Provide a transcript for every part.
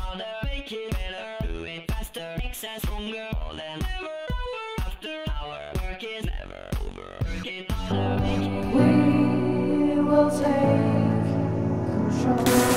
Harder, make it better. Do it faster, makes us stronger. More than ever. After our work is never over. Work it harder, make it better. We will take control.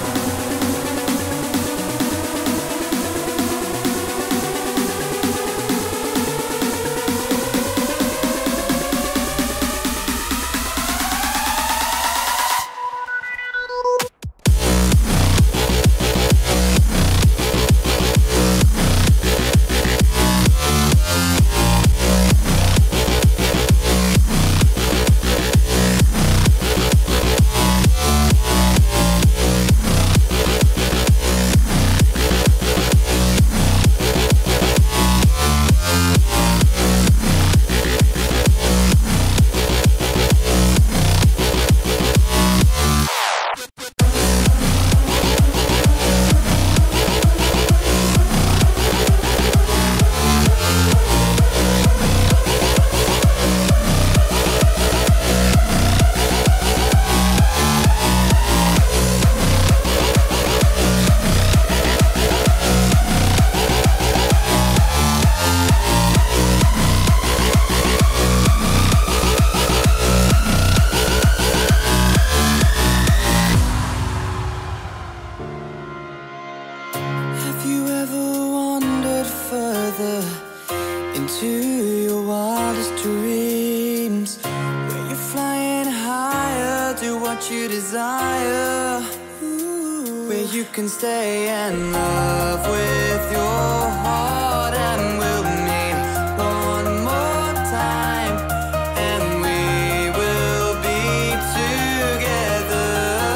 Have you ever wandered further into your wildest dreams, where you're flying higher, do what you desire, where you can stay and love with your heart, and we'll meet one more time, and we will be together,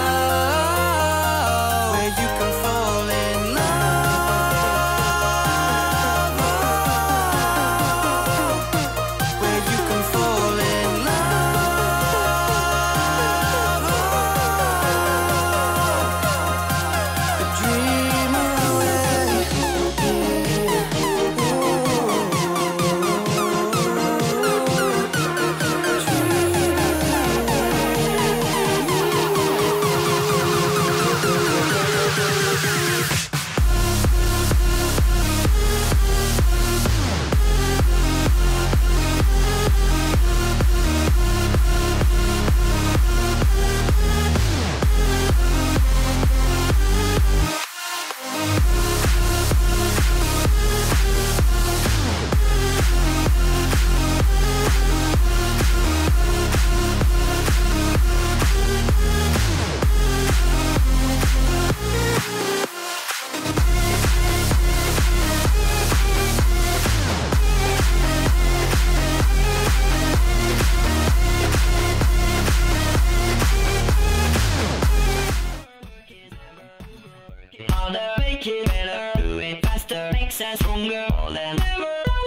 where you can fall in love, where you can fall in love, dream away, Harder, make it better. Do it faster, makes us stronger. More than ever.